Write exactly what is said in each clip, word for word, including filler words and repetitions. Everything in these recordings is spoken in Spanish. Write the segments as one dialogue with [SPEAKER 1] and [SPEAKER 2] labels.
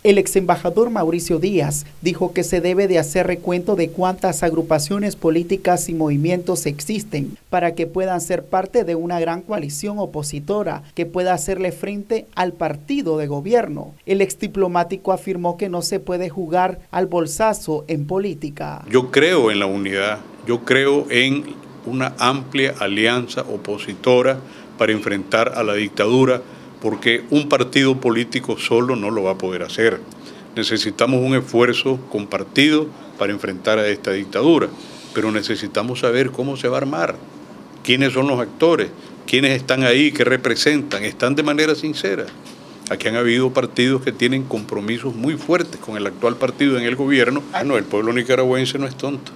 [SPEAKER 1] El ex embajador Mauricio Díaz dijo que se debe de hacer recuento de cuántas agrupaciones políticas y movimientos existen para que puedan ser parte de una gran coalición opositora que pueda hacerle frente al partido de gobierno. El ex diplomático afirmó que no se puede jugar al bolsazo en política.
[SPEAKER 2] Yo creo en la unidad, yo creo en una amplia alianza opositora para enfrentar a la dictadura, porque un partido político solo no lo va a poder hacer. Necesitamos un esfuerzo compartido para enfrentar a esta dictadura, pero necesitamos saber cómo se va a armar, quiénes son los actores, quiénes están ahí, qué representan, están de manera sincera. Aquí han habido partidos que tienen compromisos muy fuertes con el actual partido en el gobierno. Ah, no, el pueblo nicaragüense no es tonto.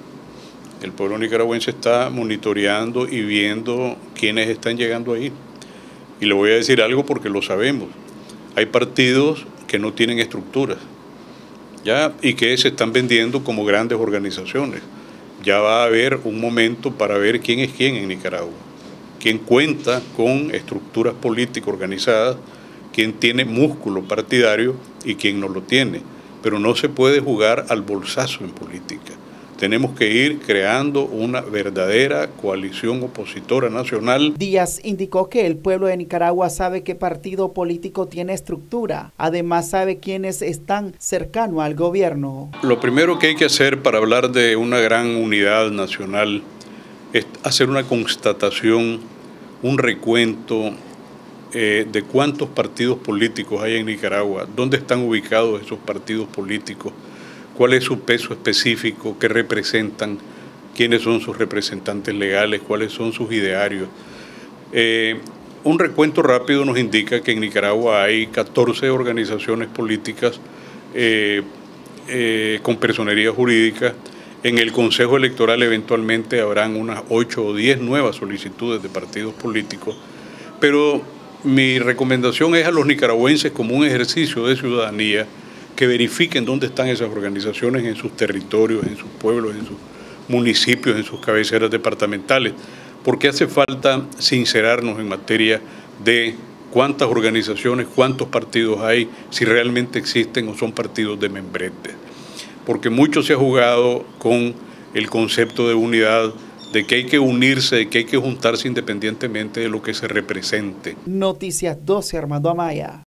[SPEAKER 2] El pueblo nicaragüense está monitoreando y viendo quiénes están llegando ahí. Y le voy a decir algo porque lo sabemos. Hay partidos que no tienen estructuras, ¿ya? Y que se están vendiendo como grandes organizaciones. Ya va a haber un momento para ver quién es quién en Nicaragua, quién cuenta con estructuras políticas organizadas, quién tiene músculo partidario y quién no lo tiene. Pero no se puede jugar al bolsazo en política. Tenemos que ir creando una verdadera coalición opositora nacional.
[SPEAKER 1] Díaz indicó que el pueblo de Nicaragua sabe qué partido político tiene estructura. Además sabe quiénes están cercanos al gobierno.
[SPEAKER 2] Lo primero que hay que hacer para hablar de una gran unidad nacional es hacer una constatación, un recuento eh, de cuántos partidos políticos hay en Nicaragua, dónde están ubicados esos partidos políticos, cuál es su peso específico, qué representan, quiénes son sus representantes legales, cuáles son sus idearios. Eh, un recuento rápido nos indica que en Nicaragua hay catorce organizaciones políticas eh, eh, con personería jurídica. En el Consejo Electoral eventualmente habrán unas ocho o diez nuevas solicitudes de partidos políticos, pero mi recomendación es a los nicaragüenses como un ejercicio de ciudadanía que verifiquen dónde están esas organizaciones en sus territorios, en sus pueblos, en sus municipios, en sus cabeceras departamentales, porque hace falta sincerarnos en materia de cuántas organizaciones, cuántos partidos hay, si realmente existen o son partidos de membrete. Porque mucho se ha jugado con el concepto de unidad, de que hay que unirse, de que hay que juntarse independientemente de lo que se represente.
[SPEAKER 1] Noticias doce, Armando Amaya.